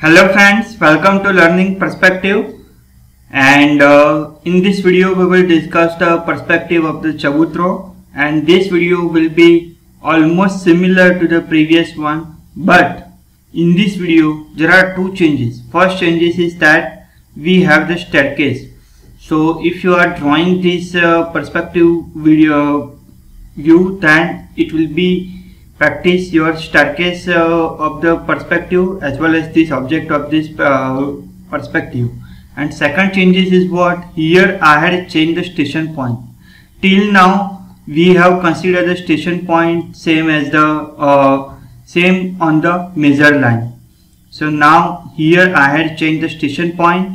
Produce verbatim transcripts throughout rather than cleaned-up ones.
Hello friends, welcome to Learning Perspective, and uh, in this video we will discuss the perspective of the Chabutro, and this video will be almost similar to the previous one, but in this video there are two changes. First changes is that we have the staircase. So if you are drawing this uh, perspective video view, then it will be practice your staircase uh, of the perspective as well as this object of this uh, perspective. And second changes is what here I had changed the station point. Till now we have considered the station point same as the uh, same on the measure line. So now here I had changed the station point,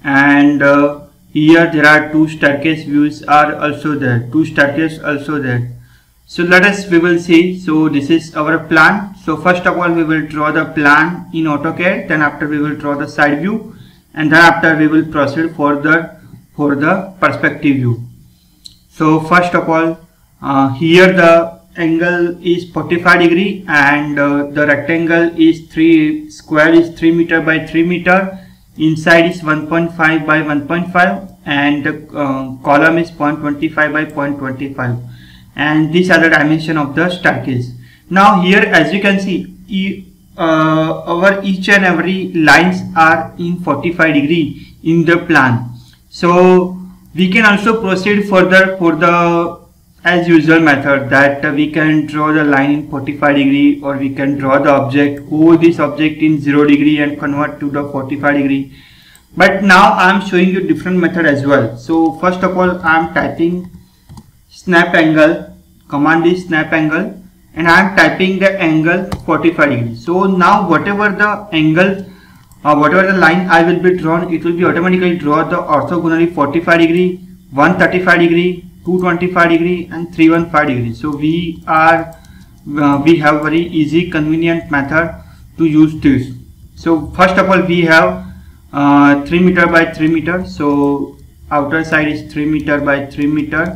and uh, here there are two staircase views are also there, two staircase also there. So let us we will see. So this is our plan. So first of all we will draw the plan in AutoCAD, then after we will draw the side view, and then after we will proceed further for the perspective view. So first of all uh, here the angle is forty-five degree, and uh, the rectangle is three square is three meter by three meter, inside is one point five by one point five, and the uh, column is zero point two five by zero point two five. And these are the dimension of the staircase. Now here as you can see e, uh, our each and every lines are in forty-five degree in the plan. So we can also proceed further for the as usual method that uh, we can draw the line in forty-five degree, or we can draw the object, hold this object in zero degree and convert to the forty-five degree. But now I am showing you different method as well. So first of all I am typing snap angle, command is snap angle, and I am typing the angle forty-five degree. So now whatever the angle or uh, whatever the line I will be drawn, it will be automatically draw the orthogonally forty-five degree, one thirty-five degree, two twenty-five degree, and three fifteen degree. So we are uh, we have very easy convenient method to use this. So first of all we have uh, three meter by three meter. So outer side is three meter by three meter.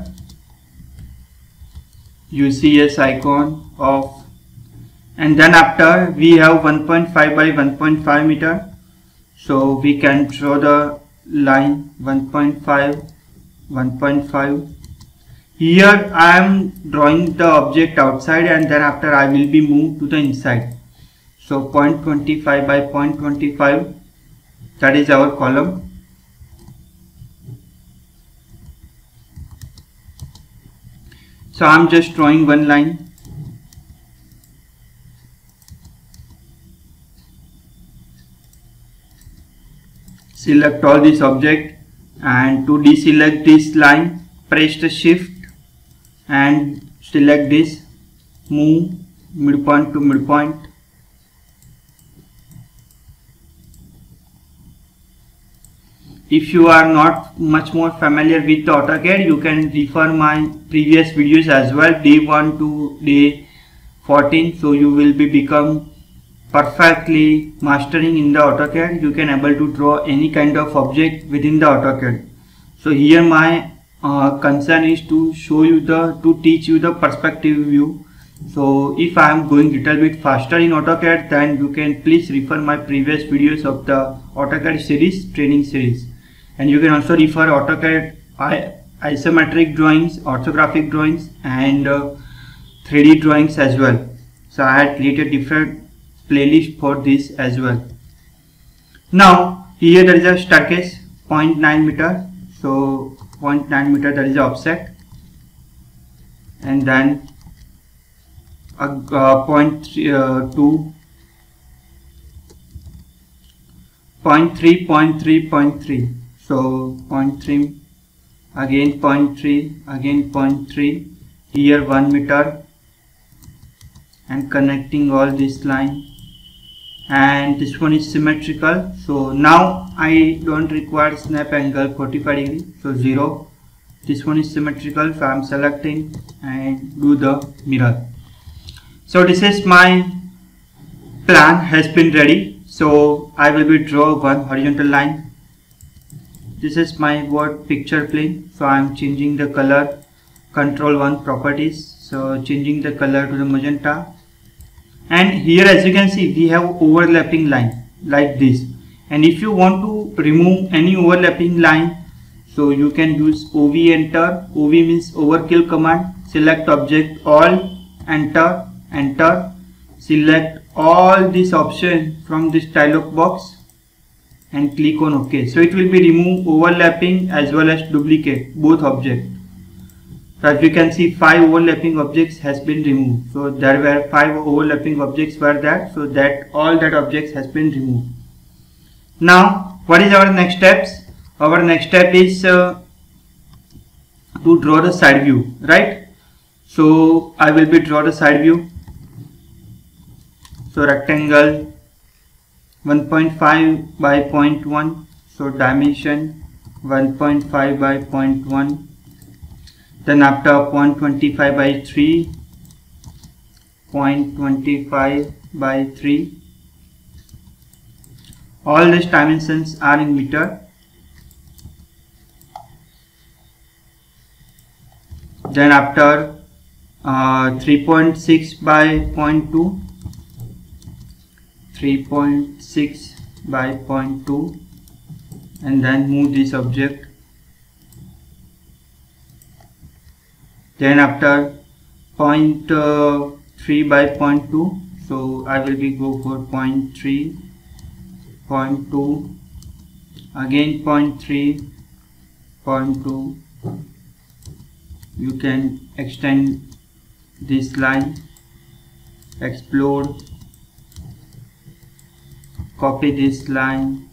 U C S icon of, and then after we have one point five by one point five meter. So we can draw the line one point five, one point five. Here I am drawing the object outside, and then after I will be moved to the inside. So zero point two five by zero point two five, that is our column. So I am just drawing one line. Select all this object, and to deselect this line press the shift and select this, move midpoint to midpoint. If you are not much more familiar with the AutoCAD, you can refer my previous videos as well, day one to day fourteen. So you will be become perfectly mastering in the AutoCAD. You can able to draw any kind of object within the AutoCAD. So here my uh, concern is to show you the to teach you the perspective view. So if I am going little bit faster in AutoCAD, then you can please refer my previous videos of the AutoCAD series, training series. And you can also refer AutoCAD isometric drawings, orthographic drawings, and uh, three D drawings as well. So I had created different playlist for this as well. Now here there is a staircase zero point nine meter. So zero point nine meter, that is the offset, and then a uh, zero point two, zero point three, zero point three, zero point three. So zero point three, again zero point three, again zero point three, here one meter, and connecting all this line, and this one is symmetrical. So now I don't require snap angle forty-five degree, so zero. This one is symmetrical, so I am selecting and do the mirror. So this is my plan has been ready. So I will be draw one horizontal line. This is my word picture plane. So I am changing the color, control one properties. So changing the color to the magenta, and here as you can see we have overlapping line. like this. And if you want to remove any overlapping line, so you can use O V enter. O V means overkill command. Select object all, enter, enter. Select all this option from this dialog box and click on OK. So it will be remove overlapping as well as duplicate both objects. So as you can see, five overlapping objects has been removed. So there were five overlapping objects were there. So that all that objects has been removed. Now what is our next steps? Our next step is uh, to draw the side view, right? So I will be draw the side view. So rectangle one point five by zero point one. So dimension one point five by zero point one. Then after zero point two five by three, zero point two five by three. All these dimensions are in meter. Then after uh, three point six by zero point two, three point six by zero point two, and then move this object. Then after zero point three by zero point two, so I will be go for zero point three, zero point two, again zero point three, zero point two. You can extend this line, explode, copy this line.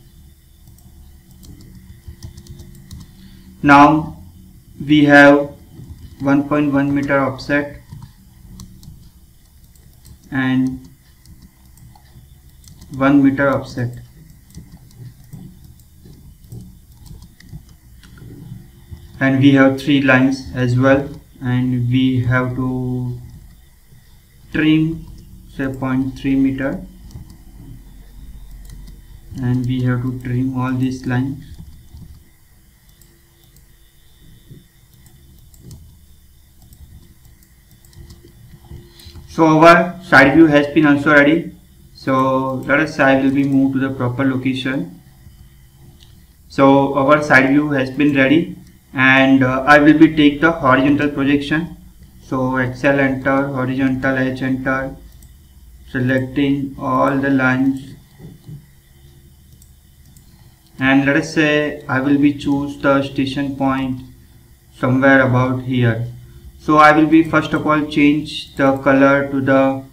Now we have one point one meter offset and one meter offset. And we have three lines as well, and we have to trim say zero point three meter, and we have to trim all these lines. So our side view has been also ready. So let us say I will be moved to the proper location. So our side view has been ready, and uh, I will be take the horizontal projection. So Excel enter, horizontal H enter, selecting all the lines, and let us say I will be choose the station point somewhere about here. So I will be first of all change the color to the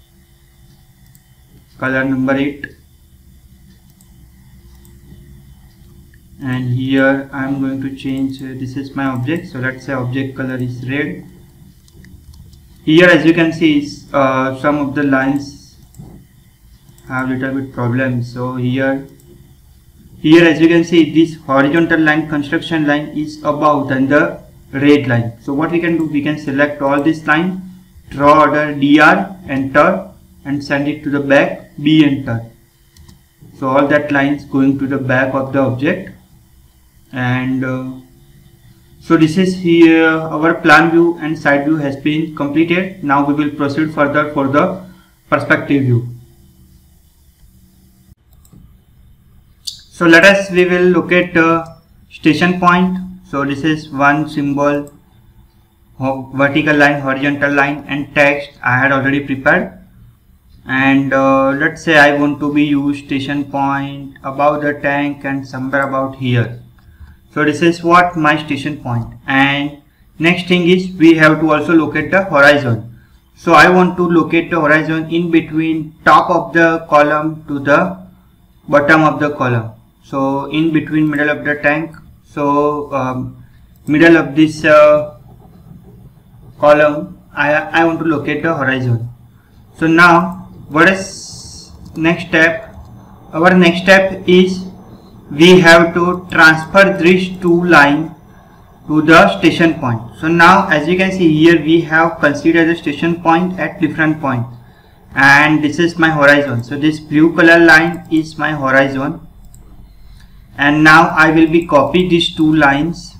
color number eight, and here I am going to change uh, this is my object, so let's say object color is red. Here as you can see is, uh, some of the lines have little bit problem. So here here as you can see, this horizontal line, construction line is above than the red line. So what we can do, we can select all this line, draw order D R, enter, and send it to the back, B enter. So all that lines going to the back of the object. And uh, so this is here our plan view and side view has been completed. Now we will proceed further for the perspective view. So let us, we will look at uh, station point. So this is one symbol, vertical line, horizontal line, and text I had already prepared. And uh, let's say I want to be use station point above the tank and somewhere about here. So this is what my station point. And next thing is we have to also locate the horizon. So I want to locate the horizon in between top of the column to the bottom of the column. So in between middle of the tank. So um, middle of this uh, column, I, I want to locate the horizon. So now what is next step? Our next step is we have to transfer these two lines to the station point. So now as you can see here, we have considered the station point at different points, and this is my horizon. So this blue color line is my horizon, and now I will be copy these two lines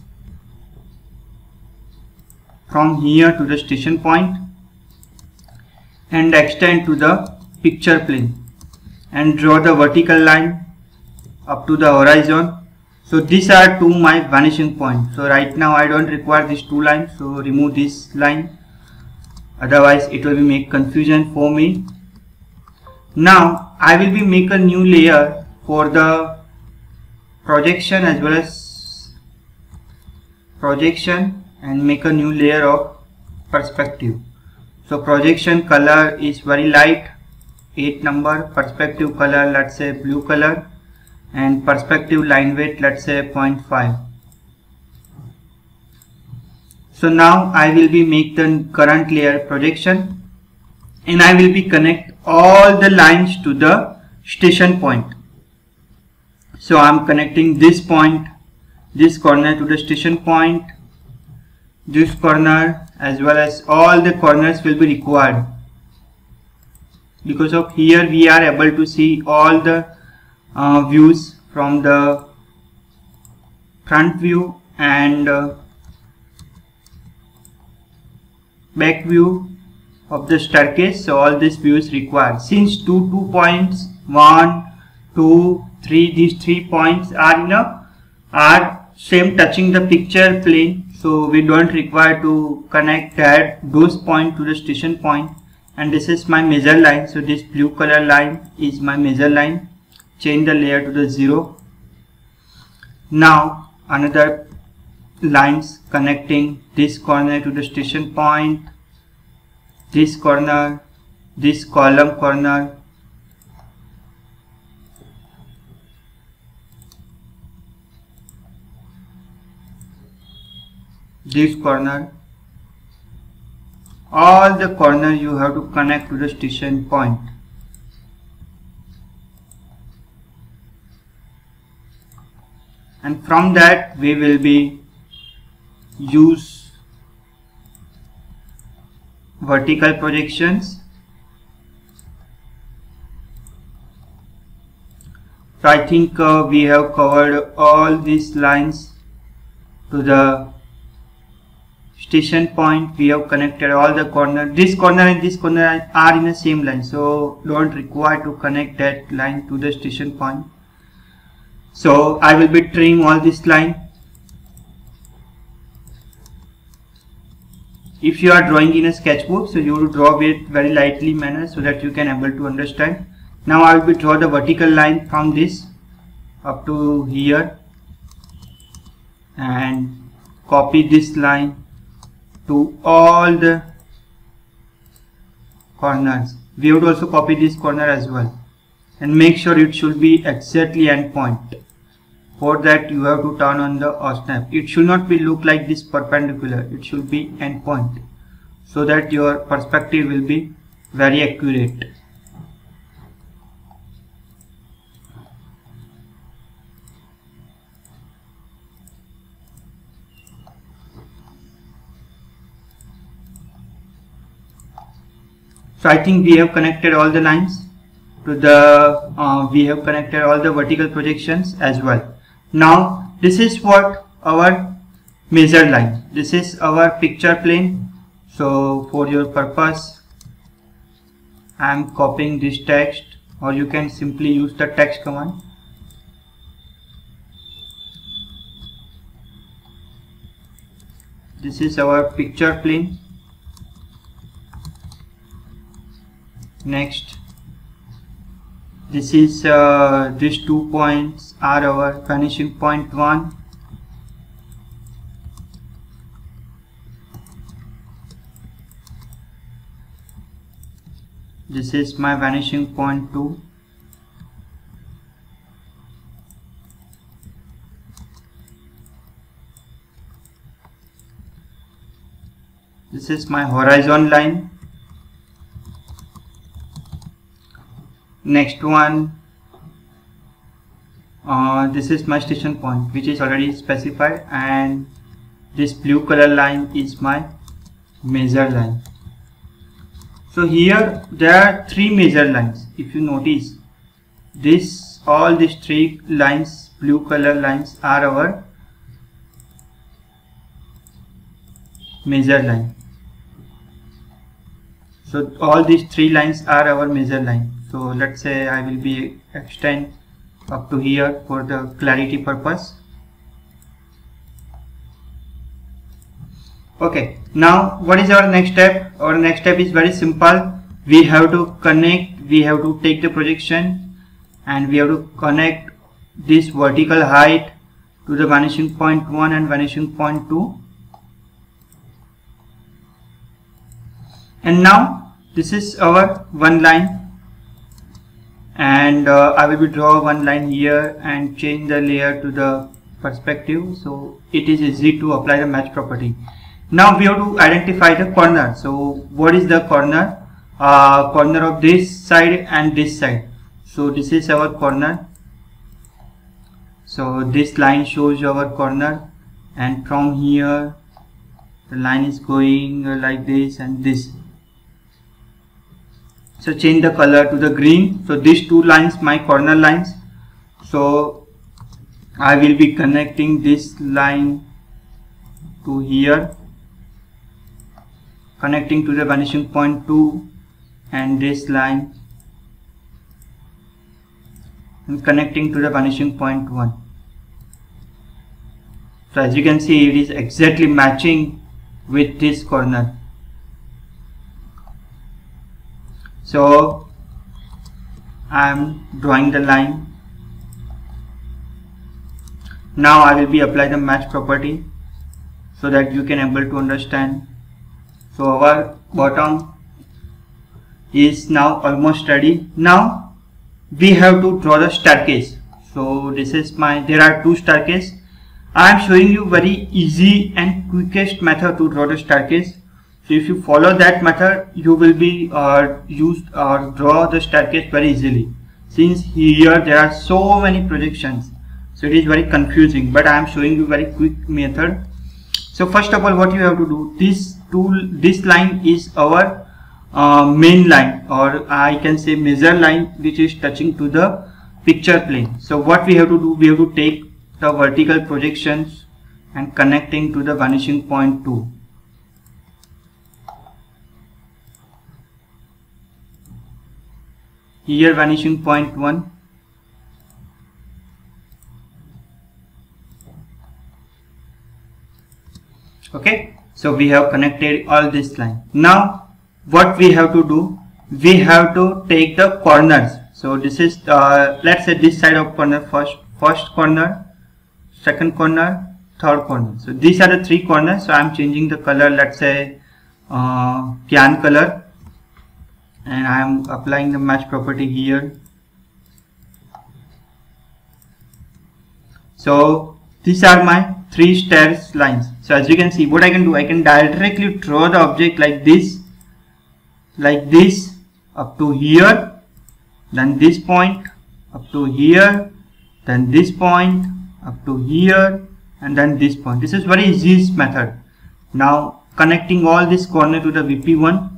from here to the station point and extend to the picture plane. and draw the vertical line up to the horizon. So these are two my vanishing points. So right now I don't require these two lines, so remove this line, otherwise it will be make confusion for me. Now I will be make a new layer for the projection as well as projection and make a new layer of perspective. So projection color is very light, eight number, perspective color let's say blue color, and perspective line weight let's say zero point five. So now I will be make the current layer projection, and I will be connect all the lines to the station point. So I am connecting this point, this corner to the station point, this corner as well as all the corners will be required, because of here we are able to see all the uh, views from the front view and uh, back view of the staircase. So all these views required. Since two two points, one, two, three, these three points are in a are same touching the picture plane, so we don't require to connect that those point to the station point. And this is my measure line, so this blue color line is my measure line. Change the layer to the zero. Now another lines connecting this corner to the station point, this corner, this column corner, this corner, all the corner you have to connect to the station point. And from that we will be use vertical projections. So I think uh, we have covered all these lines to the station point. We have connected all the corner. This corner and this corner are in the same line, so don't require to connect that line to the station point. So I will be trim all this line. If you are drawing in a sketchbook, so you will draw it very lightly manner so that you can able to understand. Now I will be draw the vertical line from this up to here and copy this line to all the corners. We would also copy this corner as well, and make sure it should be exactly end point. For that you have to turn on the snap. It should not be look like this perpendicular, it should be end point, so that your perspective will be very accurate. So I think we have connected all the lines to the uh, we have connected all the vertical projections as well. Now this is what our measure line, this is our picture plane. So for your purpose I am copying this text, or you can simply use the text command. This is our picture plane. Next, this is uh, these two points are our vanishing point one. This is my vanishing point two. This is my horizon line. Next one, uh, this is my station point, which is already specified, and this blue color line is my measure line. So here there are three measure lines. If you notice, this all these three lines, blue color lines, are our measure line. So all these three lines are our measure line. So let's say I will be extend up to here for the clarity purpose. Okay, now what is our next step? Our next step is very simple. We have to connect, we have to take the projection and we have to connect this vertical height to the vanishing point one and vanishing point two. And now this is our one line, and uh, I will be draw one line here and change the layer to the perspective, so it is easy to apply the match property. Now we have to identify the corner. So what is the corner? Uh, corner of this side and this side. So this is our corner. So this line shows our corner, and from here the line is going like this and this. So change the color to the green. So these two lines my corner lines. So I will be connecting this line to here, connecting to the vanishing point two, and this line and connecting to the vanishing point one. So as you can see, it is exactly matching with this corner. So I am drawing the line. Now I will be apply the match property so that you can able to understand. So our bottom is now almost ready. Now we have to draw the staircase. So this is my, there are two staircase. I am showing you very easy and quickest method to draw the staircase. So if you follow that method, you will be uh, used or uh, draw the staircase very easily. Since here there are so many projections, so it is very confusing, but I am showing you very quick method. So first of all, what you have to do, this tool, this line is our uh, main line, or I can say major line, which is touching to the picture plane. So what we have to do, we have to take the vertical projections and connecting to the vanishing point two. Here vanishing point one. Okay, so we have connected all this line. Now what we have to do, we have to take the corners. So this is uh, let's say this side of corner first, first corner, second corner, third corner. So these are the three corners. So I am changing the color, let's say uh, cyan color, and I am applying the match property here. So these are my three stairs lines. So as you can see, what I can do, I can directly draw the object like this, like this, up to here, then this point, up to here, then this point, up to here, and then this point. This is very easy method. Now connecting all this corner to the V P one.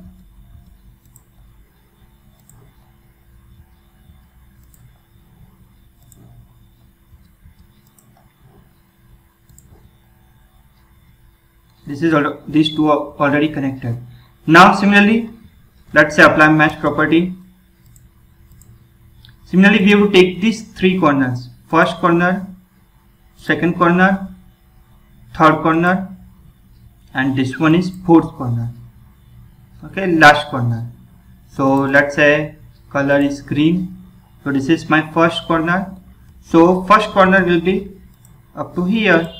This is all, these two are already connected. Now similarly, let's say apply match property. Similarly, we have to take these three corners, first corner, second corner, third corner, and this one is fourth corner. Okay, last corner. So let's say color is green. So this is my first corner. So first corner will be up to here.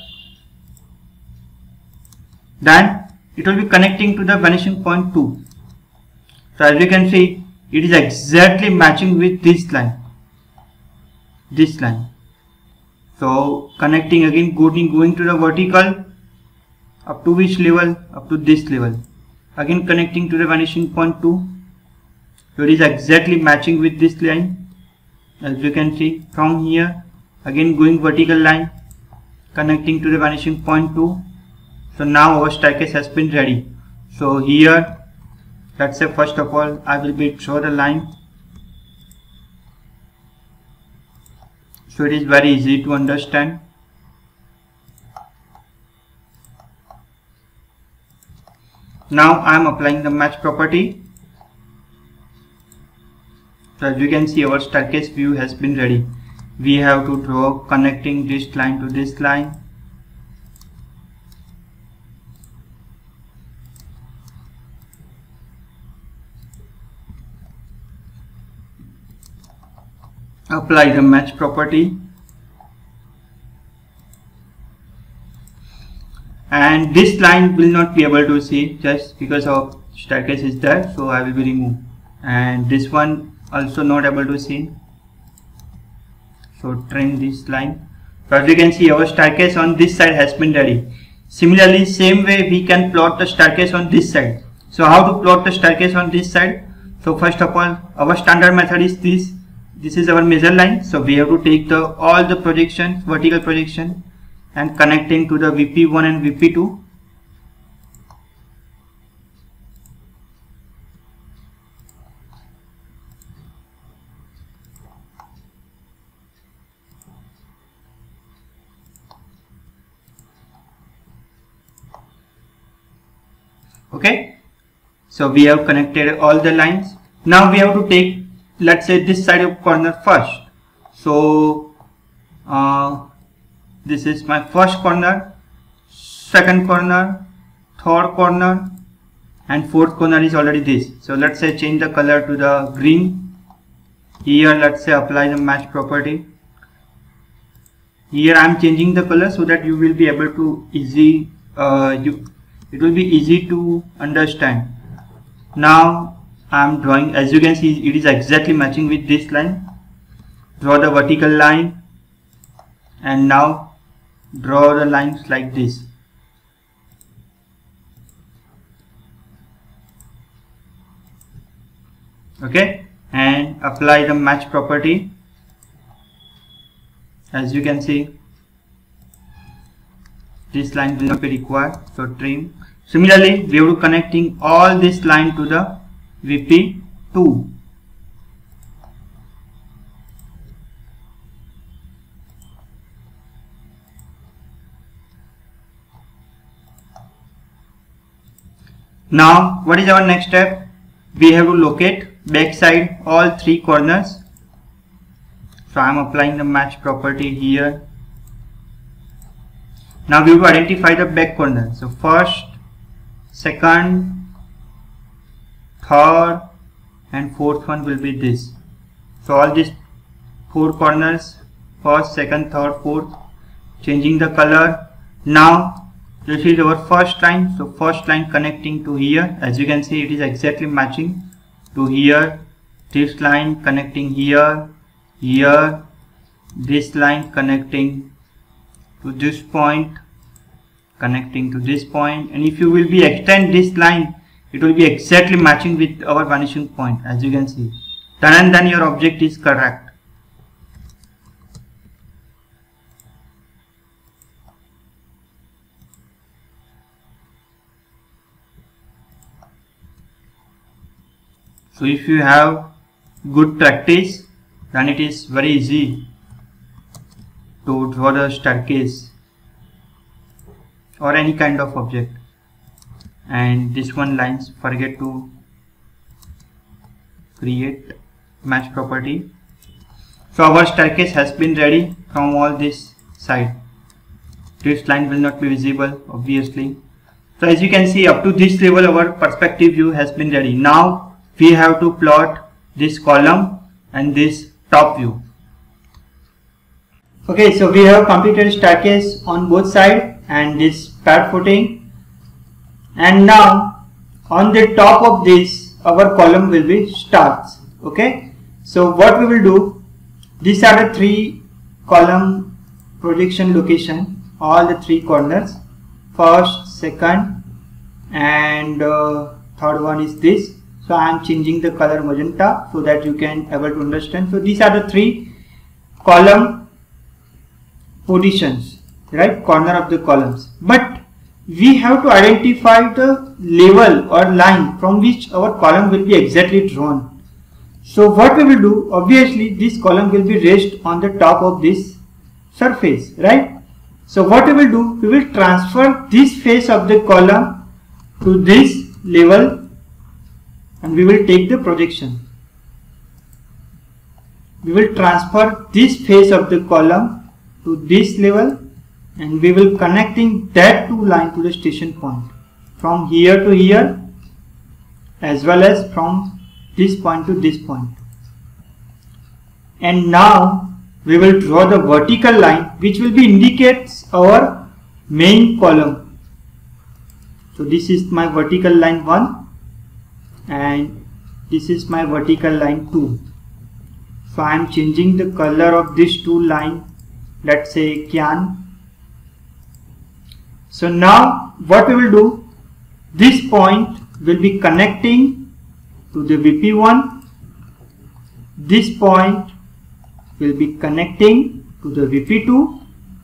Then it will be connecting to the vanishing point two. So as you can see, it is exactly matching with this line, this line. So connecting again, going, going to the vertical, up to which level? Up to this level. Again connecting to the vanishing point two. So it is exactly matching with this line. As you can see, from here, again going vertical line, connecting to the vanishing point two. So now our staircase has been ready. So here, let's say first of all, I will be draw the line. So it is very easy to understand. Now I am applying the match property. So as you can see, our staircase view has been ready. We have to draw connecting this line to this line. Apply the match property. And this line will not be able to see just because of staircase is there, so I will be remove. And this one also not able to see, so trim this line. So as you can see, our staircase on this side has been ready. Similarly, same way we can plot the staircase on this side. So how to plot the staircase on this side? So first of all, our standard method is this. This is our measure line. So we have to take the all the projections, vertical projection, and connecting to the V P one and V P two. Okay, so we have connected all the lines. Now we have to take, let's say, this side of corner first. So uh, this is my first corner, second corner, third corner, and fourth corner is already this. So let's say change the color to the green. Here let's say apply the match property. Here I am changing the color so that you will be able to easy uh, you it will be easy to understand. Now I am drawing, as you can see, it is exactly matching with this line. Draw the vertical line and now draw the lines like this. Okay, and apply the match property. As you can see, this line will not be required, so trim. Similarly, we will be connecting all this line to the V P two. Now, what is our next step? We have to locate back side all three corners. So I am applying the match property here. Now we have to identify the back corner. So first, second, third, and fourth one will be this. So all these four corners, first, second, third, fourth, changing the color. Now this is our first line. So first line connecting to here. As you can see, it is exactly matching to here. This line connecting here, here. This line connecting to this point, connecting to this point, and if you will be extend this line, it will be exactly matching with our vanishing point. As you can see, then and then your object is correct. So if you have good practice, then it is very easy to draw the staircase or any kind of object. And this one lines, forget to create match property. So our staircase has been ready from all this side. This line will not be visible, obviously. So as you can see, up to this level our perspective view has been ready. Now we have to plot this column and this top view. Okay, so we have completed staircase on both sides and this pad footing, and now on the top of this our column will be stars. Okay, so what we will do, these are the three column projection location, all the three corners, first, second, and uh, third one is this. So I am changing the color magenta so that you can able to understand. So these are the three column positions, right, corner of the columns, but we have to identify the level or line from which our column will be exactly drawn. So what we will do, obviously this column will be raised on the top of this surface, right? So what we will do, we will transfer this face of the column to this level and we will take the projection. we will transfer this face of the column to this level, and we will connecting that two line to the station point from here to here, as well as from this point to this point. And now we will draw the vertical line which will be indicates our main column. So this is my vertical line one, and this is my vertical line two. So I am changing the color of these two lines, let's say cyan. So now what we will do, this point will be connecting to the V P one, this point will be connecting to the V P two,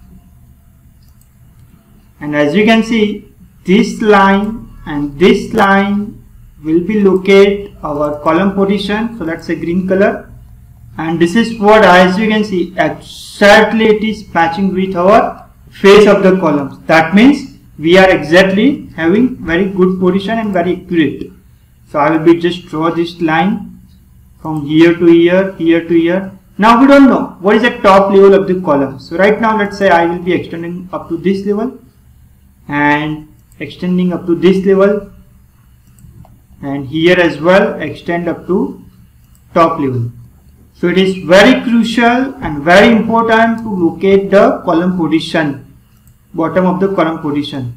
and as you can see, this line and this line will be locate our column position. So let's say green color, and this is what, as you can see, exactly it is matching with our face of the columns. That means we are exactly having very good position and very accurate. So I will be just draw this line from here to here, here to here. Now we don't know what is the top level of the column. So right now let's say I will be extending up to this level and extending up to this level, and here as well extend up to top level. So it is very crucial and very important to locate the column position, bottom of the column position,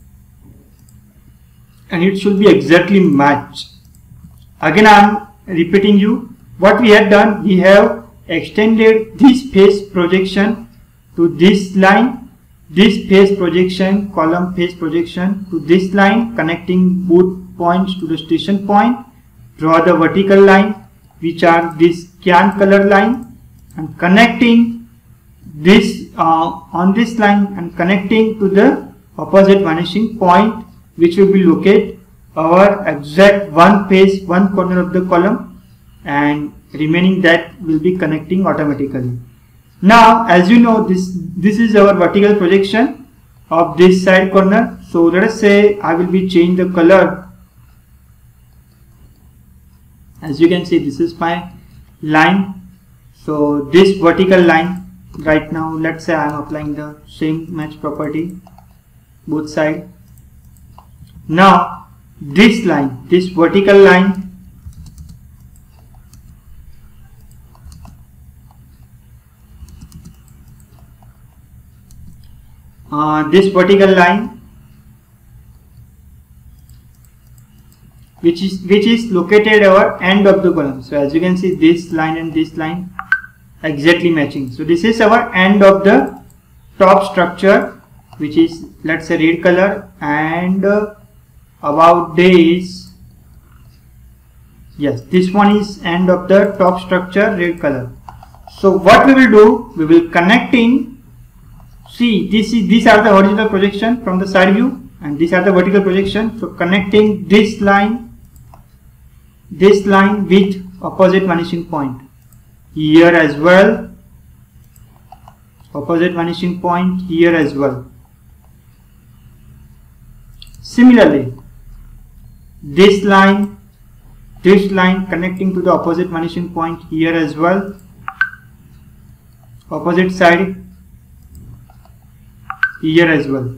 and it should be exactly matched. Again I am repeating you what we had done. We have extended this face projection to this line, this face projection, column face projection to this line, connecting both points to the station point. Draw the vertical line which are this cyan color line, and connecting this uh, on this line and connecting to the opposite vanishing point, which will be locate our exact one face, one corner of the column, and remaining that will be connecting automatically. Now as you know, this this is our vertical projection of this side corner. So let us say I will be change the color. As you can see, this is my line. So this vertical line, right now let's say I am applying the same match property both side. Now this line, this vertical line, uh, this vertical line which is which is located our end of the column. So as you can see, this line and this line exactly matching. So this is our end of the top structure, which is, let's say, red color, and uh, about this, yes, this one is end of the top structure, red color. So what we will do, we will connecting, see, this is these are the horizontal projection from the side view, and these are the vertical projection. So connecting this line, this line with opposite vanishing point, here as well, opposite vanishing point here as well. Similarly, this line, this line connecting to the opposite vanishing point here as well, opposite side here as well.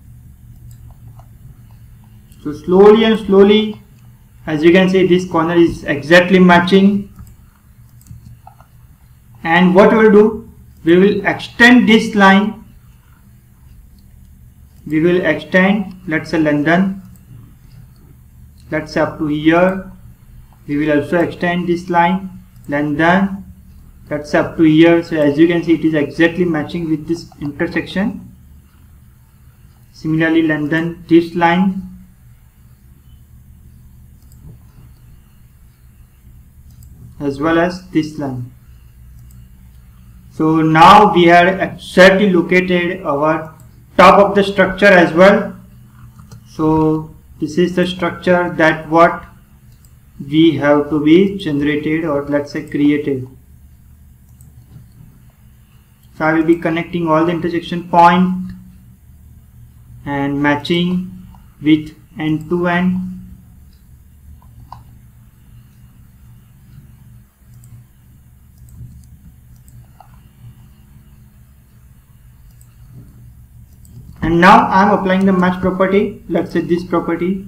So slowly and slowly, as you can see, this corner is exactly matching. And what we will do, we will extend this line, we will extend, let's say London, let's say up to here. We will also extend this line, London, let's say up to here. So as you can see, it is exactly matching with this intersection. Similarly, London, this line, as well as this line. So now we have exactly located our top of the structure as well. So this is the structure that what we have to be generated, or let's say created. So I will be connecting all the intersection point and matching with end to end. And now I am applying the match property. Let's say this property.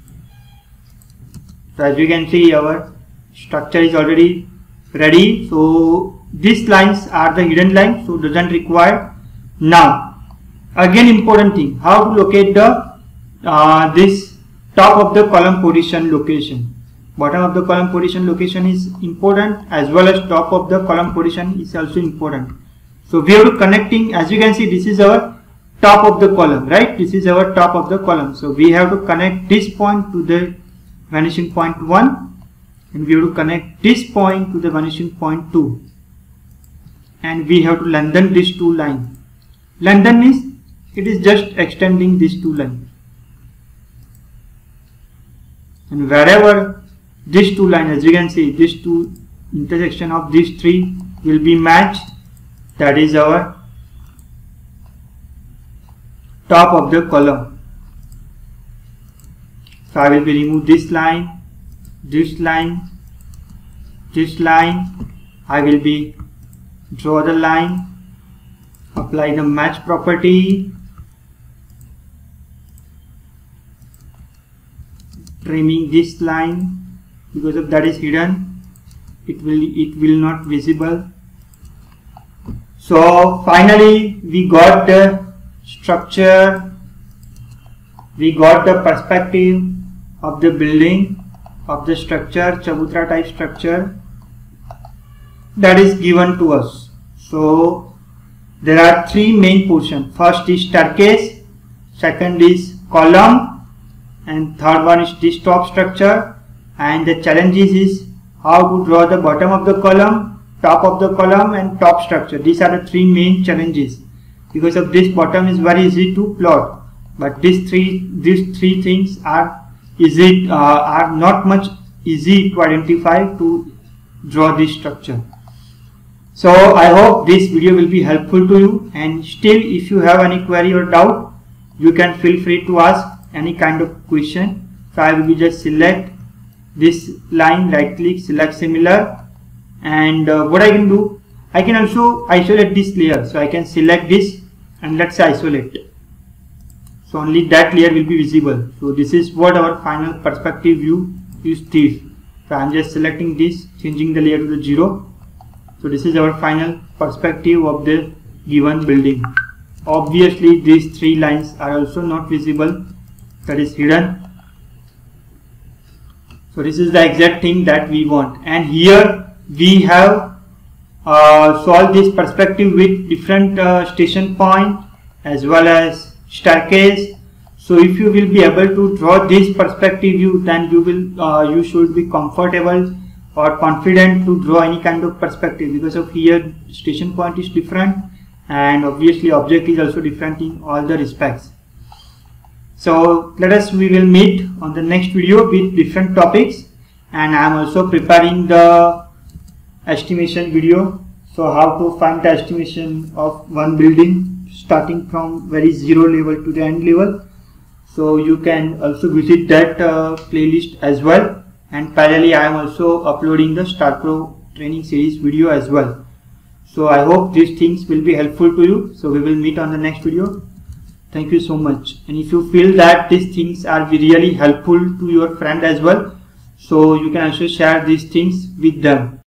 So as you can see, our structure is already ready. So these lines are the hidden lines, so doesn't require. Now again, important thing, how to locate the uh, this top of the column position location. Bottom of the column position location is important, as well as top of the column position is also important. So we have to connecting, as you can see, this is our top of the column, right? This is our top of the column. So we have to connect this point to the vanishing point one, and we have to connect this point to the vanishing point two, and we have to lengthen these two lines. Lengthen means it is just extending these two lines, and wherever these two lines, as you can see, these two intersection of these three will be matched, that is our top of the column. So I will be remove this line, this line, this line. I will be draw the line, apply the match property, trimming this line, because of that is hidden, it will it will not visible. So finally we got the structure, we got the perspective of the building, of the structure, Chabutra type structure that is given to us. So there are three main portions. First is staircase, second is column, and third one is this top structure. And the challenges is how to draw the bottom of the column, top of the column, and top structure. These are the three main challenges. Because of this, bottom is very easy to plot, but these three these three things are easy uh, are not much easy to identify to draw this structure. So I hope this video will be helpful to you, and still if you have any query or doubt, you can feel free to ask any kind of question. So I will be just select this line, right click, select similar, and uh, what I can do, I can also isolate this layer. So I can select this and let's say isolate, so only that layer will be visible. So this is what our final perspective view is this. So I am just selecting this, changing the layer to the zero. So this is our final perspective of the given building. Obviously these three lines are also not visible, that is hidden. So this is the exact thing that we want, and here we have uh, solved this perspective with different uh, station point as well as staircase. So if you will be able to draw this perspective view, then you will uh, you should be comfortable or confident to draw any kind of perspective, because of here station point is different, and obviously object is also different in all the respects. So let us we will meet on the next video with different topics, and I am also preparing the estimation video. So how to find the estimation of one building starting from very zero level to the end level. So you can also visit that uh, playlist as well, and parallelly I am also uploading the StarPro training series video as well. So I hope these things will be helpful to you. So we will meet on the next video. Thank you so much. And if you feel that these things are really helpful to your friend as well, so you can also share these things with them.